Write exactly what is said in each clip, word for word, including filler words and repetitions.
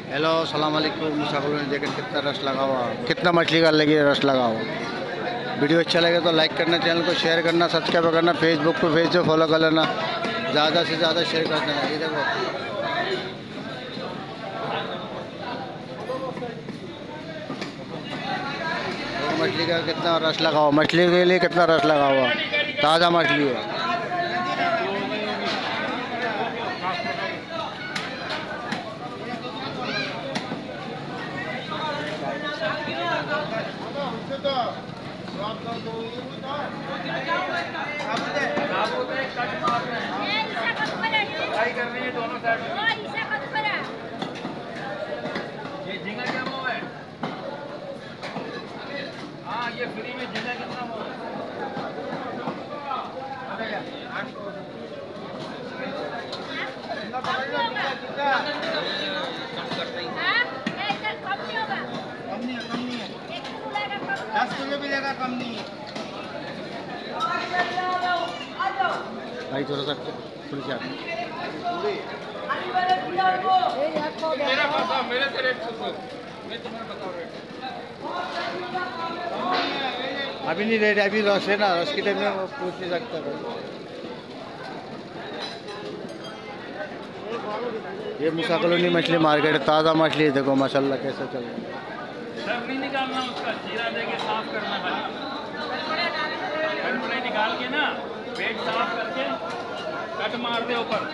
Hello सलाम अलैकुम। मुसाफिर ने देखकर कितना रश लगा हुआ, कितना मछली का लगी रश लगा हुआ। वीडियो अच्छा लगे तो लाइक करना, चैनल को शेयर करना, सब्सक्राइब करना, फेसबुक पे पेज पे फॉलो कर लेना, ज़्यादा से ज़्यादा शेयर कर देना। ये देखो मछली का कितना रश लगा हुआ, मछली के लिए कितना रश लगा हुआ। ताज़ा मछली है। कर रही है दोनों साइड ये झींगा क्या मुँह है। हाँ ये फ्री में झींगा कितना मुँह है। दस किलो भी लेगा कम नहीं है। भाई थोड़ा सा थोड़ी सी मेरा बताओ, मेरे से रेट पूछो, मैं तुम्हें बताऊँ रेट। अभी नहीं रेट, अभी रश है ना, रश की टाइम में पूछ नहीं सकता भाई। ये मूसा कॉलोनी मछली मार्केट, ताज़ा मछली देखो माशाल्लाह कैसे चल रहा है। सब नहीं निकालना, उसका जीरा देके साफ करना खाली, कटपड़े निकाल के ना पेट साफ करके कट मार दे ऊपर।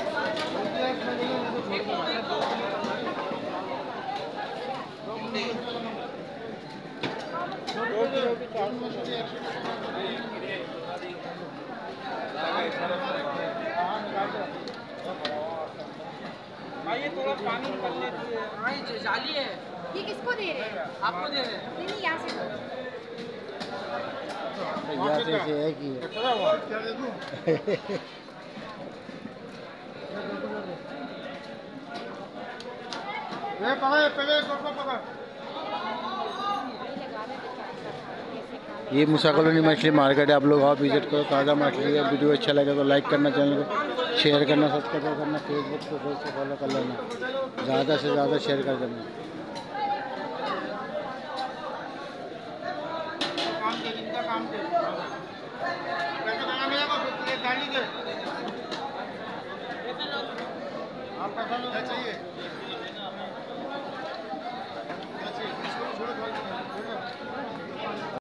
आइए थोड़ा पानी निकल लेती है। हाँ ये जाली है। ये किसको दे रहे हैं? आपको दे रहे हैं। नहीं नहीं, यहाँ से दो। यहाँ से ऐसे है कि ये पकड़ पहले पकड़ पकड़। ये मूसा कॉलोनी मछली मार्केट है, आप लोग आप विजिट करो, ताज़ा मछली है। वीडियो अच्छा लगे तो लाइक करना, चैनल को शेयर करना, सब्सक्राइब करना, फेसबुक पे पेज से फॉलो कर लेना, ज़्यादा से ज़्यादा शेयर कर देना। काम दे इनका काम दे पैसा खाना मिलेगा फिर एक गाड़ी दे। आप पैसा चाहिए।